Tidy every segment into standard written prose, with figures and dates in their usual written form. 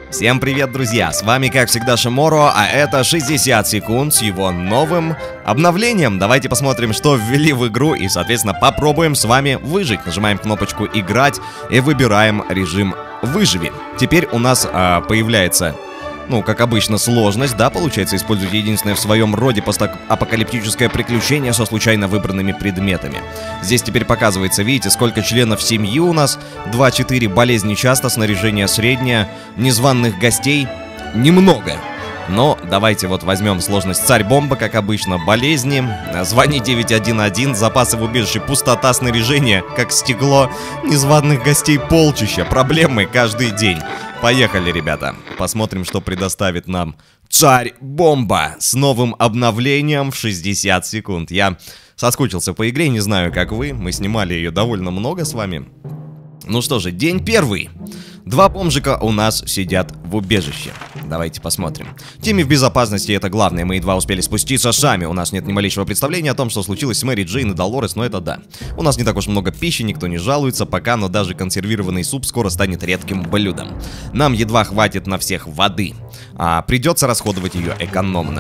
Всем привет, друзья! С вами, как всегда, Шиморо, а это 60 секунд с его новым обновлением. Давайте посмотрим, что ввели в игру и, соответственно, попробуем с вами выжить. Нажимаем кнопочку «Играть» и выбираем режим «Выживи». Теперь у нас появляется... как обычно, сложность, да, получается, использовать единственное в своем роде постапокалиптическое приключение со случайно выбранными предметами. Здесь теперь показывается, видите, сколько членов семьи у нас, 2-4, болезни часто, снаряжение среднее, незваных гостей немного. Но давайте вот возьмем сложность царь-бомба, как обычно, болезни, звони 911, запасы в убежище, пустота, снаряжение, как стекло, незваных гостей полчища, проблемы каждый день. Поехали, ребята, посмотрим, что предоставит нам царь-бомба с новым обновлением в 60 секунд. Я соскучился по игре, не знаю, как вы, мы снимали ее довольно много с вами. Ну что же, день первый. 2 бомжика у нас сидят в убежище. Давайте посмотрим. Тимми в безопасности, это главное. Мы едва успели спуститься сами. У нас нет ни малейшего представления о том, что случилось с Мэри Джейн и Долорес, но это да. У нас не так уж много пищи, никто не жалуется пока, но даже консервированный суп скоро станет редким блюдом. Нам едва хватит на всех воды, а придется расходовать ее экономно.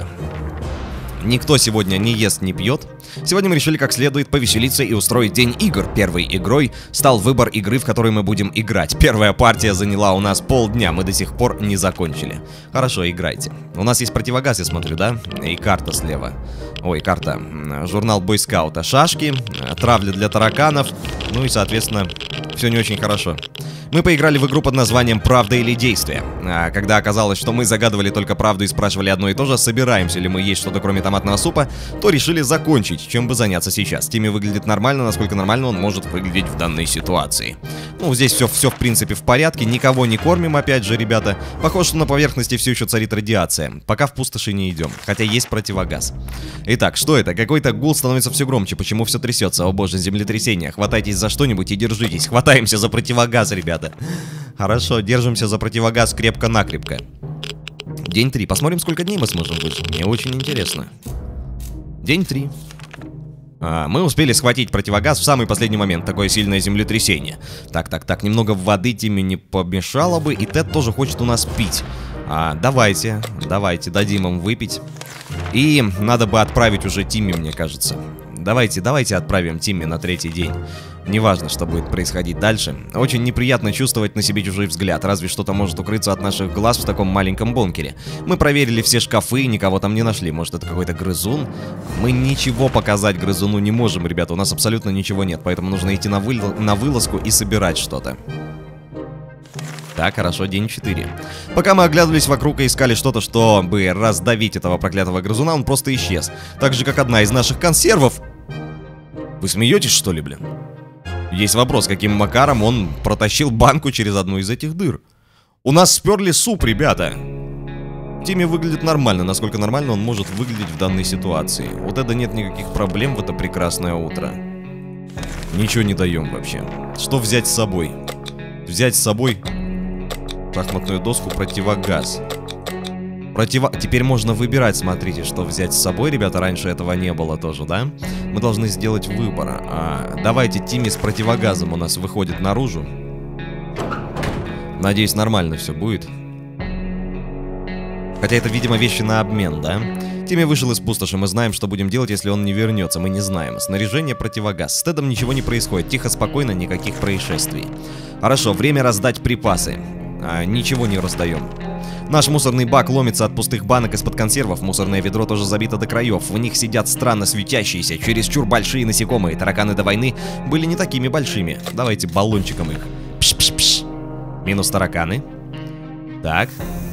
Никто сегодня не ест, не пьет. Сегодня мы решили как следует повеселиться и устроить день игр. Первой игрой стал выбор игры, в которой мы будем играть. Первая партия заняла у нас полдня, мы до сих пор не закончили. Хорошо, играйте. У нас есть противогаз, я смотрю, да? И карта слева. Ой, карта. Журнал бойскаута. Шашки, травля для тараканов. Ну и, соответственно, все не очень хорошо. Мы поиграли в игру под названием «Правда или действие». А когда оказалось, что мы загадывали только правду и спрашивали одно и то же, собираемся ли мы есть что-то кроме томатного супа, то решили закончить, чем бы заняться сейчас. Тимми выглядит нормально, насколько нормально он может выглядеть в данной ситуации. Ну, здесь все в принципе в порядке, никого не кормим, опять же, ребята. Похоже, что на поверхности все еще царит радиация. Пока в пустоши не идем, хотя есть противогаз. Итак, что это? Какой-то гул становится все громче, почему все трясется? О боже, землетрясение. Хватайтесь за что-нибудь и держитесь. Хватаемся за противогаз, ребята. Хорошо, держимся за противогаз крепко-накрепко. День 3. Посмотрим, сколько дней мы сможем выжить. Мне очень интересно. День 3. Мы успели схватить противогаз в самый последний момент. Такое сильное землетрясение. Так, немного воды Тимми не помешало бы. И Тед тоже хочет у нас пить. Давайте, дадим им выпить. И надо бы отправить уже Тимми, мне кажется. Давайте отправим Тимми на 3-й день. Неважно, что будет происходить дальше. Очень неприятно чувствовать на себе чужой взгляд. Разве что-то может укрыться от наших глаз в таком маленьком бункере. Мы проверили все шкафы, никого там не нашли. Может, это какой-то грызун? Мы ничего показать грызуну не можем, ребята. У нас абсолютно ничего нет. Поэтому нужно идти на вылазку и собирать что-то. Так, хорошо, день 4. Пока мы оглядывались вокруг и искали что-то, чтобы раздавить этого проклятого грызуна, он просто исчез. Так же, как одна из наших консервов. Вы смеетесь, что ли, блин? Есть вопрос, каким макаром он протащил банку через одну из этих дыр. У нас сперли суп, ребята. Тимми выглядит нормально, насколько нормально он может выглядеть в данной ситуации. Вот это нет никаких проблем в это прекрасное утро. Ничего не даем вообще. Что взять с собой? Взять с собой шахматную доску, противогаз. Теперь можно выбирать, смотрите, что взять с собой, ребята. Раньше этого не было тоже, да? Мы должны сделать выбор. Давайте, Тимми с противогазом у нас выходит наружу. Надеюсь, нормально все будет. Хотя это, видимо, вещи на обмен, да? Тимми вышел из пустоши, мы знаем, что будем делать, если он не вернется. Мы не знаем. Снаряжение, противогаз. С Тедом ничего не происходит. Тихо, спокойно, никаких происшествий. Хорошо, время раздать припасы. Ничего не раздаем. Наш мусорный бак ломится от пустых банок из-под консервов. Мусорное ведро тоже забито до краев. В них сидят странно светящиеся, чересчур большие насекомые. Тараканы до войны были не такими большими. Давайте баллончиком их. Пш-пш-пш. Минус тараканы. Так.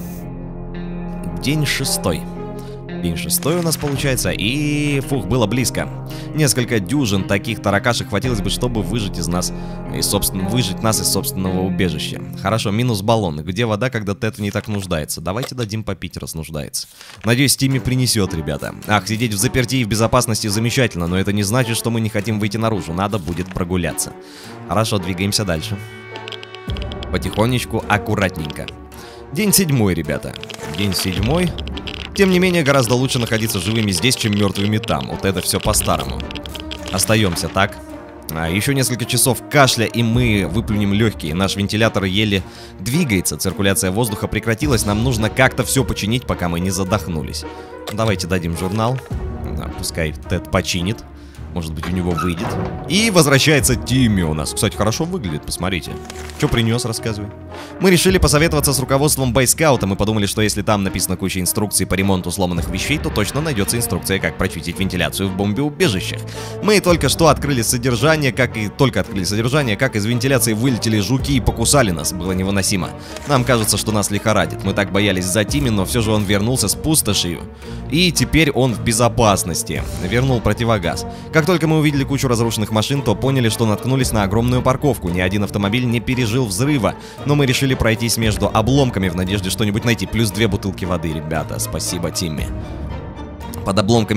День 6. День 6 у нас получается. И, фух, было близко. Несколько дюжин таких таракашек хватилось бы, чтобы выжить из нас, выжить нас из собственного убежища. Хорошо, минус баллон. Где вода, когда Тед в ней так нуждается? Давайте дадим попить, раз нуждается. Надеюсь, Тимми принесет, ребята. Ах, сидеть в заперти и в безопасности замечательно, но это не значит, что мы не хотим выйти наружу. Надо будет прогуляться. Хорошо, двигаемся дальше. Потихонечку, аккуратненько. День 7, ребята. День 7. Тем не менее, гораздо лучше находиться живыми здесь, чем мертвыми там. Вот это все по-старому. Остаемся так. Еще несколько часов кашля, и мы выплюнем легкие. Наш вентилятор еле двигается, циркуляция воздуха прекратилась. Нам нужно как-то все починить, пока мы не задохнулись. Давайте дадим журнал. Да, пускай Тед починит. Может быть, у него выйдет. И возвращается Тимми у нас. Кстати, хорошо выглядит, посмотрите. Что принес, рассказывай. Мы решили посоветоваться с руководством бойскаута. Мы подумали, что если там написано куча инструкций по ремонту сломанных вещей, то точно найдется инструкция, как прочистить вентиляцию в бомбеубежищах. Мы только что открыли содержание, как из вентиляции вылетели жуки и покусали нас. Было невыносимо. Нам кажется, что нас лихорадит. Мы так боялись за Тимми, но все же он вернулся с пустошью. И теперь он в безопасности. Вернул противогаз. Как только мы увидели кучу разрушенных машин, то поняли, что наткнулись на огромную парковку. Ни один автомобиль не пережил взрыва, но мы решили пройтись между обломками в надежде что-нибудь найти. Плюс 2 бутылки воды, ребята. Спасибо, Тимми. Под обломками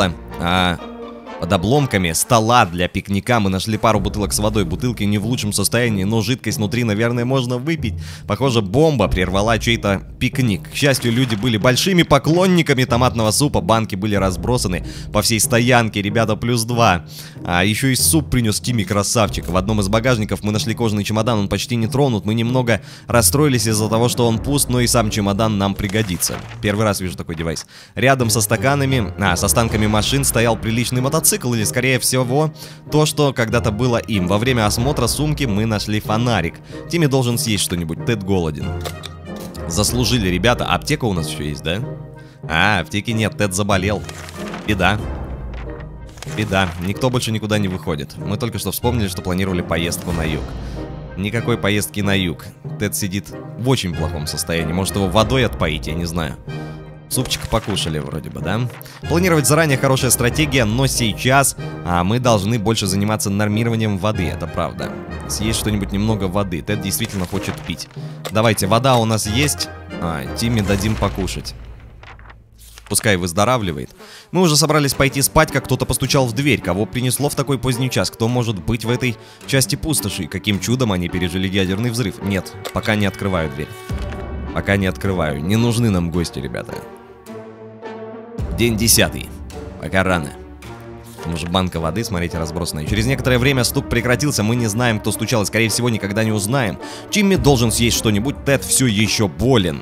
стола для пикника мы нашли пару бутылок с водой. Бутылки не в лучшем состоянии, но жидкость внутри, наверное, можно выпить. Похоже, бомба прервала чей-то пикник. К счастью, люди были большими поклонниками томатного супа. Банки были разбросаны по всей стоянке. Ребята, плюс 2. Еще и суп принес Тимми, красавчик. В одном из багажников мы нашли кожаный чемодан. Он почти не тронут. Мы немного расстроились из-за того, что он пуст, но и сам чемодан нам пригодится. Первый раз вижу такой девайс. Рядом с останками машин стоял приличный мотоцикл. Или, скорее всего, то, что когда-то было им. Во время осмотра сумки мы нашли фонарик. Тимми должен съесть что-нибудь. Тед голоден. Заслужили, ребята. Аптека у нас еще есть, да? Аптеки нет. Тед заболел. Беда. Беда. Никто больше никуда не выходит. Мы только что вспомнили, что планировали поездку на юг. Никакой поездки на юг. Тед сидит в очень плохом состоянии. Может, его водой отпоить, я не знаю. Супчик покушали вроде бы, да? Планировать заранее хорошая стратегия, но сейчас мы должны больше заниматься нормированием воды, это правда. Съесть что-нибудь немного воды. Тед действительно хочет пить. Давайте, вода у нас есть. Тимми дадим покушать. Пускай выздоравливает. Мы уже собрались пойти спать, как кто-то постучал в дверь. Кого принесло в такой поздний час? Кто может быть в этой части пустоши? Каким чудом они пережили ядерный взрыв? Нет, пока не открываю дверь. Пока не открываю. Не нужны нам гости, ребята. День 10. Пока рано. Там уже банка воды, смотрите, разбросанная. Через некоторое время стук прекратился. Мы не знаем, кто стучал, и, скорее всего, никогда не узнаем. Тимми должен съесть что-нибудь. Тед все еще болен.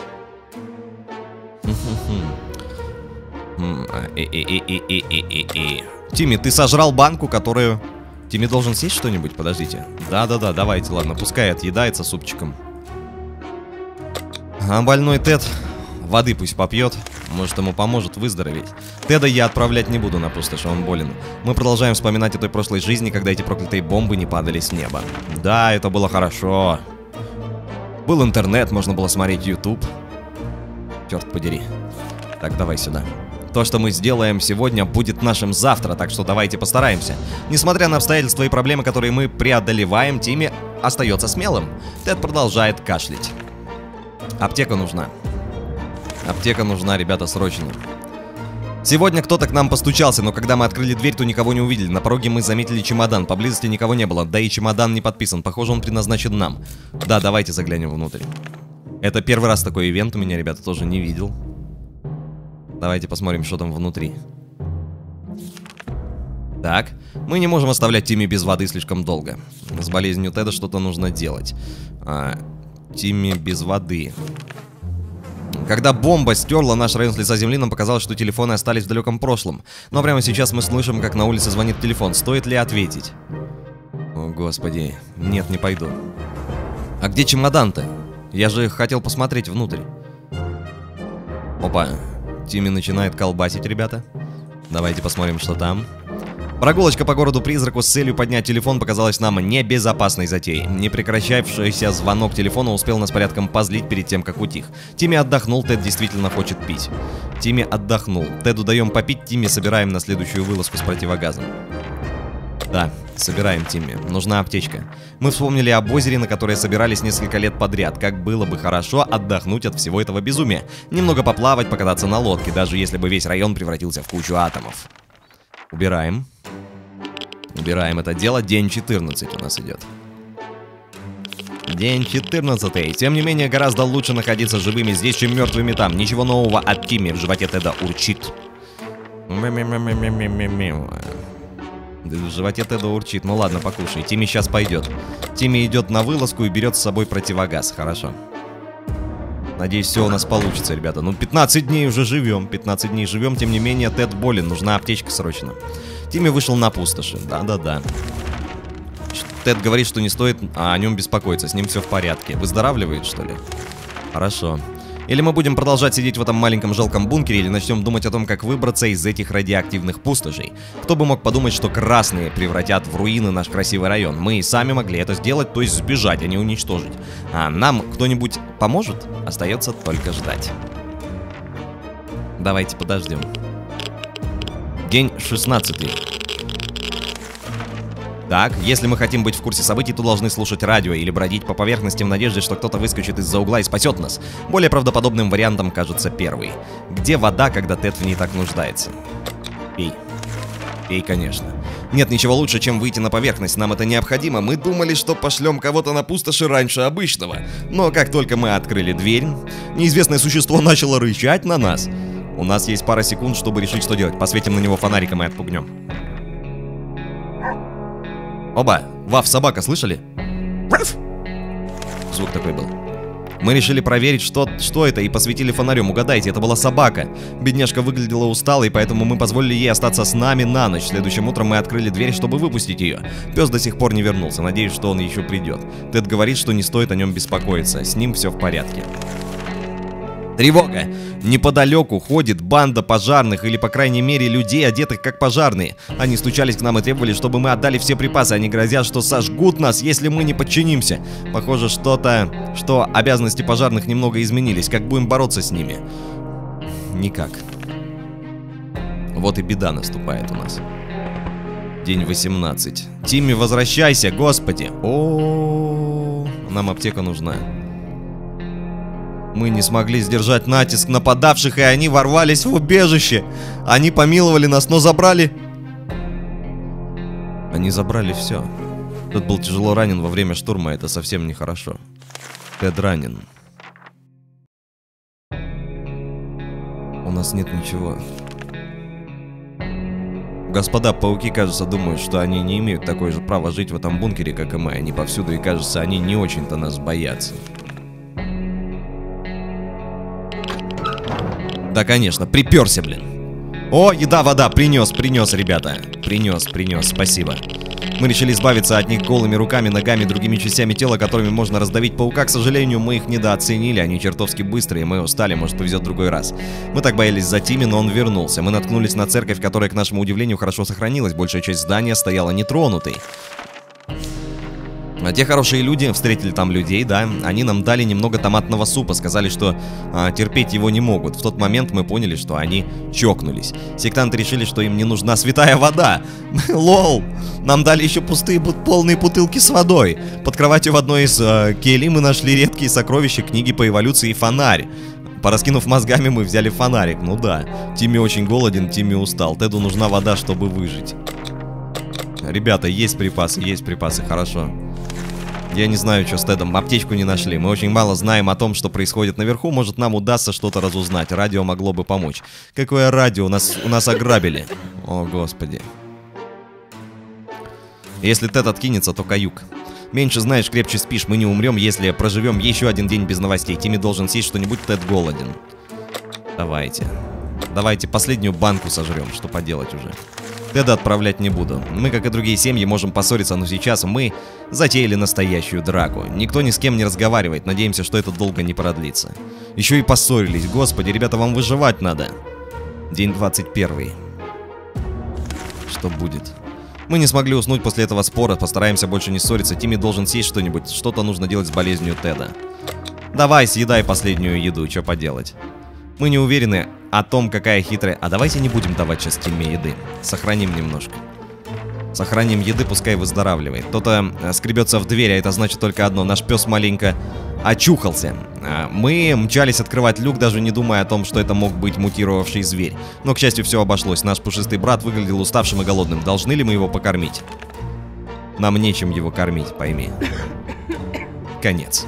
Тимми, ты сожрал банку, которую... Тимми должен съесть что-нибудь? Подождите. Да-да-да, давайте, ладно, пускай отъедается супчиком. Больной Тед... Воды пусть попьет, может, ему поможет выздороветь. Теда я отправлять не буду на пустошь, он болен. Мы продолжаем вспоминать о той прошлой жизни, когда эти проклятые бомбы не падали с неба. Да, это было хорошо. Был интернет, можно было смотреть YouTube. Черт подери. Так, давай сюда. То, что мы сделаем сегодня, будет нашим завтра, так что давайте постараемся. Несмотря на обстоятельства и проблемы, которые мы преодолеваем, Тимми остается смелым. Тед продолжает кашлять. Аптека нужна. Аптека нужна, ребята, срочно. Сегодня кто-то к нам постучался, но когда мы открыли дверь, то никого не увидели. На пороге мы заметили чемодан, поблизости никого не было. Да и чемодан не подписан, похоже, он предназначен нам. Да, давайте заглянем внутрь. Это первый раз такой ивент у меня, ребята, тоже не видел. Давайте посмотрим, что там внутри. Так, мы не можем оставлять Тимми без воды слишком долго. С болезнью Теда что-то нужно делать. Тимми без воды. Когда бомба стерла наш район с лица земли, нам показалось, что телефоны остались в далеком прошлом. Но прямо сейчас мы слышим, как на улице звонит телефон. Стоит ли ответить? О, господи. Нет, не пойду. А где чемодан-то? Я же хотел посмотреть внутрь. Опа. Тимми начинает колбасить, ребята. Давайте посмотрим, что там. Прогулочка по городу-призраку с целью поднять телефон показалась нам небезопасной затеей. Непрекращавшийся звонок телефона успел нас порядком позлить перед тем, как утих. Тимми отдохнул, Тед действительно хочет пить. Тимми отдохнул. Теду даем попить, Тимми собираем на следующую вылазку с противогазом. Да, собираем, Тимми. Нужна аптечка. Мы вспомнили об озере, на которое собирались несколько лет подряд. Как было бы хорошо отдохнуть от всего этого безумия. Немного поплавать, покататься на лодке, даже если бы весь район превратился в кучу атомов. Убираем. Убираем это дело. День 14 у нас идет. День 14. Тем не менее, гораздо лучше находиться живыми здесь, чем мертвыми там. Ничего нового от Тимми. В животе Теда урчит. В животе Теда урчит. Ну ладно, покушай. Тимми сейчас пойдет. Тимми идет на вылазку и берет с собой противогаз. Хорошо. Надеюсь, все у нас получится, ребята. Ну, 15 дней уже живем. 15 дней живем. Тем не менее, Тед болен. Нужна аптечка срочно. Тимми вышел на пустоши. Да-да-да. Тед говорит, что не стоит о нем беспокоиться. С ним все в порядке. Выздоравливает, что ли? Хорошо. Или мы будем продолжать сидеть в этом маленьком жалком бункере, или начнем думать о том, как выбраться из этих радиоактивных пустошей. Кто бы мог подумать, что красные превратят в руины наш красивый район. Мы и сами могли это сделать, то есть сбежать, а не уничтожить. А нам кто-нибудь поможет? Остается только ждать. Давайте подождем. День 16. Так, если мы хотим быть в курсе событий, то должны слушать радио или бродить по поверхности в надежде, что кто-то выскочит из-за угла и спасет нас. Более правдоподобным вариантом кажется первый. Где вода, когда Тед в ней так нуждается? Пей. Пей, конечно. Нет ничего лучше, чем выйти на поверхность, нам это необходимо. Мы думали, что пошлем кого-то на пустоши раньше обычного. Но как только мы открыли дверь, неизвестное существо начало рычать на нас. У нас есть пара секунд, чтобы решить, что делать. Посветим на него фонариком и отпугнем. Оба! Ваф, собака, слышали? Звук такой был. Мы решили проверить, что это, и посветили фонарем. Угадайте, это была собака. Бедняжка выглядела усталой, поэтому мы позволили ей остаться с нами на ночь. Следующим утром мы открыли дверь, чтобы выпустить ее. Пес до сих пор не вернулся. Надеюсь, что он еще придет. Тед говорит, что не стоит о нем беспокоиться. С ним все в порядке. Тревога! Неподалеку ходит банда пожарных, или, по крайней мере, людей, одетых как пожарные. Они стучались к нам и требовали, чтобы мы отдали все припасы. Они грозят, что сожгут нас, если мы не подчинимся. Похоже, что обязанности пожарных немного изменились. Как будем бороться с ними? Никак. Вот и беда наступает у нас. День 18. Тимми, возвращайся, господи! О, нам аптека нужна. Мы не смогли сдержать натиск нападавших, и они ворвались в убежище. Они помиловали нас, но забрали... Они забрали все. Тот был тяжело ранен во время штурма, это совсем нехорошо. Тед ранен. У нас нет ничего. Господа пауки, кажется, думают, что они не имеют такое же право жить в этом бункере, как и мы. Они повсюду, и кажется, они не очень-то нас боятся. Да, конечно, приперся, блин. О, еда, вода, принес, ребята. Принес, спасибо. Мы решили избавиться от них голыми руками, ногами, другими частями тела, которыми можно раздавить паука. К сожалению, мы их недооценили, они чертовски быстрые, мы устали, может, повезет в другой раз. Мы так боялись за Тимми, но он вернулся. Мы наткнулись на церковь, которая, к нашему удивлению, хорошо сохранилась. Большая часть здания стояла нетронутой. А те хорошие люди, встретили там людей, да, они нам дали немного томатного супа, сказали, что терпеть его не могут. В тот момент мы поняли, что они чокнулись. Сектанты решили, что им не нужна святая вода. Лол! Нам дали еще пустые, полные бутылки с водой. Под кроватью в одной из келий мы нашли редкие сокровища, книги по эволюции и фонарь. Пораскинув мозгами, мы взяли фонарик. Ну да, Тимми очень голоден, Тимми устал. Теду нужна вода, чтобы выжить. Ребята, есть припасы, хорошо. Я не знаю, что с Тедом. Аптечку не нашли. Мы очень мало знаем о том, что происходит наверху. Может, нам удастся что-то разузнать. Радио могло бы помочь. Какое радио? У нас ограбили. О, господи. Если Тед откинется, то каюк. Меньше знаешь, крепче спишь. Мы не умрем, если проживем еще один день без новостей. Тимми должен съесть что-нибудь, Тед голоден. Давайте последнюю банку сожрем. Что поделать уже. Теда отправлять не буду. Мы, как и другие семьи, можем поссориться, но сейчас мы затеяли настоящую драку. Никто ни с кем не разговаривает. Надеемся, что это долго не продлится. Еще и поссорились. Господи, ребята, вам выживать надо. День 21. Что будет? Мы не смогли уснуть после этого спора. Постараемся больше не ссориться. Тимми должен съесть что-нибудь. Что-то нужно делать с болезнью Теда. Давай, съедай последнюю еду. Что поделать? Мы не уверены о том, какая хитрая... А давайте не будем давать сейчас Тимме еды. Сохраним немножко. Сохраним еды, пускай выздоравливает. Кто-то скребется в дверь, а это значит только одно. Наш пес маленько очухался. Мы мчались открывать люк, даже не думая о том, что это мог быть мутировавший зверь. Но, к счастью, все обошлось. Наш пушистый брат выглядел уставшим и голодным. Должны ли мы его покормить? Нам нечем его кормить, пойми. Конец.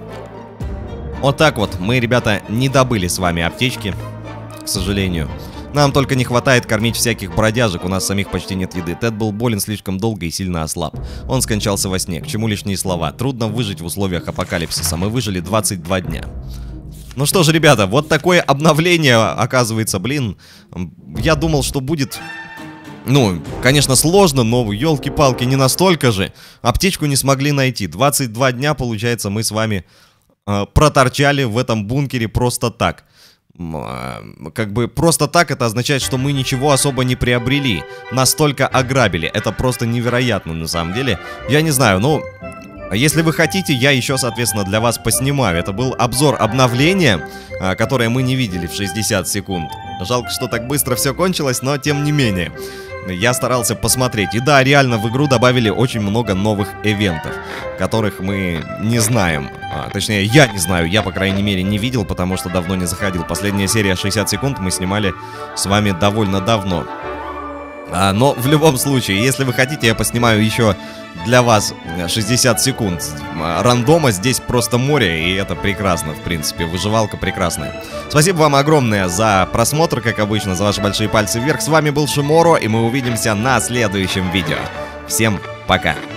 Вот так вот. Мы, ребята, не добыли с вами аптечки, к сожалению. Нам только не хватает кормить всяких бродяжек, у нас самих почти нет еды. Тед был болен слишком долго и сильно ослаб. Он скончался во сне. К чему лишние слова? Трудно выжить в условиях апокалипсиса. Мы выжили 22 дня. Ну что ж, ребята, вот такое обновление, оказывается, блин. Я думал, что будет... Ну, конечно, сложно, но елки-палки, не настолько же. Аптечку не смогли найти. 22 дня, получается, мы с вами проторчали в этом бункере просто так. Как бы просто так это означает, что мы ничего особо не приобрели. Нас только ограбили. Это просто невероятно, на самом деле. Я не знаю, ну... Если вы хотите, я еще, соответственно, для вас поснимаю. Это был обзор обновления, которое мы не видели в 60 секунд. Жалко, что так быстро все кончилось, но тем не менее. Я старался посмотреть. И да, реально в игру добавили очень много новых ивентов, которых мы не знаем. Точнее, я не знаю, я, по крайней мере, не видел, потому что давно не заходил. Последняя серия 60 секунд мы снимали с вами довольно давно. Но в любом случае, если вы хотите, я поснимаю еще для вас 60 секунд рандома. Здесь просто море, и это прекрасно, в принципе. Выживалка прекрасная. Спасибо вам огромное за просмотр, как обычно, за ваши большие пальцы вверх. С вами был Шиморо, и мы увидимся на следующем видео. Всем пока!